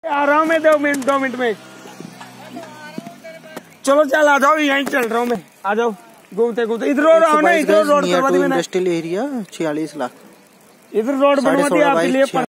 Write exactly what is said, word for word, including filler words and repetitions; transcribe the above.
आ रहा हूँ मैं दो मिनट दो मिनट में। चलो चल आ जाओ, यहीं चल रहा हूँ मैं, आ जाओ घूमते घूमते। इधर आओ ना, इधर रोड करवा दी मैंने। इंडस्ट्रियल एरिया छियालीस लाख इधर रोड बनवा दी आपके लिए।